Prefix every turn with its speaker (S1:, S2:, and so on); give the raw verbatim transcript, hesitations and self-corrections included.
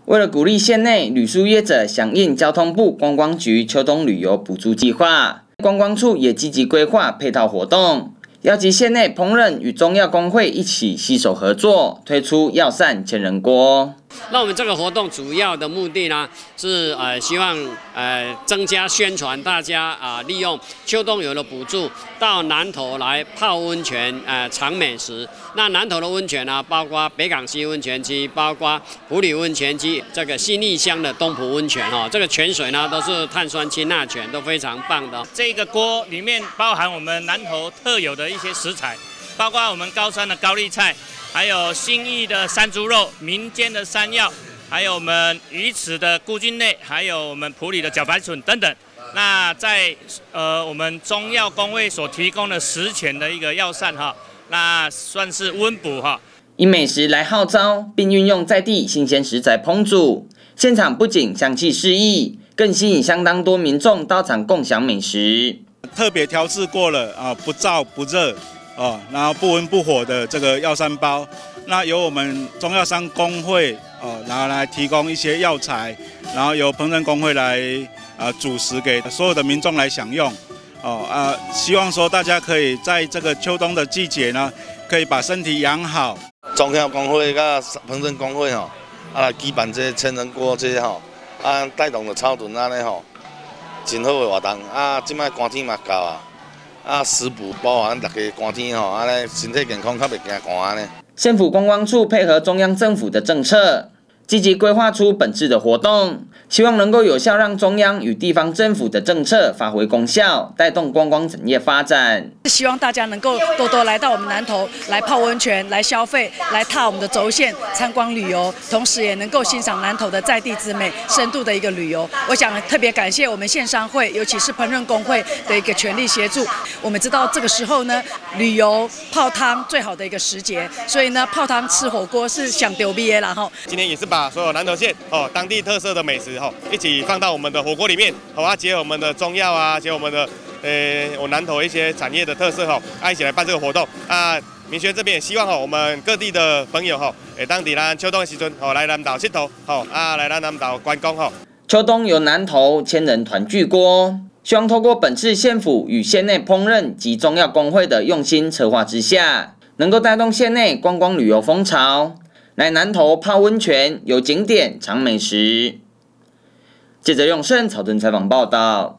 S1: 为了鼓励县内旅宿业者响应交通部观光局秋冬旅游补助计划，观光处也积极规划配套活动，邀集县内烹饪与中药工会一起携手合作，推出药膳千人锅。
S2: 那我们这个活动主要的目的呢，是呃希望呃增加宣传，大家啊、呃、利用秋冬游的补助到南投来泡温泉，呃尝美食。那南投的温泉呢，包括北港溪温泉区，包括埔里温泉区，这个新义乡的东埔温泉哦，这个泉水呢都是碳酸氢钠泉，都非常棒的。
S3: 这个锅里面包含我们南投特有的一些食材，包括我们高山的高丽菜。 还有新义的山猪肉、民间的山药，还有我们鱼池的菇菌类，还有我们埔里的茭白笋等等。那在呃我们中药工会所提供的十全的一个药膳哈，那算是温补哈。
S1: 以美食来号召，并运用在地新鲜食材烹煮，现场不仅香气四溢，更吸引相当多民众到场共享美食。
S4: 特别调制过了啊，不燥不热。 哦，然后不温不火的这个药膳包，那由我们中药商工会哦，然后来提供一些药材，然后由烹饪工会来啊主食给所有的民众来享用。哦啊，希望说大家可以在这个秋冬的季节呢，可以把身体养好。
S5: 中药工会甲烹饪工会吼，啊来举办这千人锅这吼，啊带动着草屯安尼吼，真好的活动。啊，即摆寒天嘛到啊。 啊，食补包含大家寒天吼，安尼身体健康较袂惊寒安尼。
S1: 县府观光处配合中央政府的政策，积极规划出本次的活动，希望能够有效让中央与地方政府的政策发挥功效，带动观光产业发展。
S6: 希望大家能够多多来到我们南投来泡温泉、来消费、来踏我们的轴线参观旅游，同时也能够欣赏南投的在地之美，深度的一个旅游。我想特别感谢我们县商会，尤其是烹饪工会的一个全力协助。我们知道这个时候呢，旅游泡汤最好的一个时节，所以呢，泡汤吃火锅是想丢逼的啦哈。
S7: 今天也是把所有南投县哦当地特色的美食哈一起放到我们的火锅里面，好啊，结合我们的中药啊，结合我们的。 呃，我南投一些产业的特色哈，啊，一起来办这个活动啊。民轩这边也希望哈，我们各地的朋友哈，诶，当地咱秋冬的时阵，哦，来南投佚佗，好啊，来咱南投观光哈。
S1: 秋冬由南投千人团聚锅，希望透过本次县府与县内烹饪及中药工会的用心策划之下，能够带动县内观光旅游风潮，来南投泡温泉、有景点、尝美食。记者用盛草屯采访报道。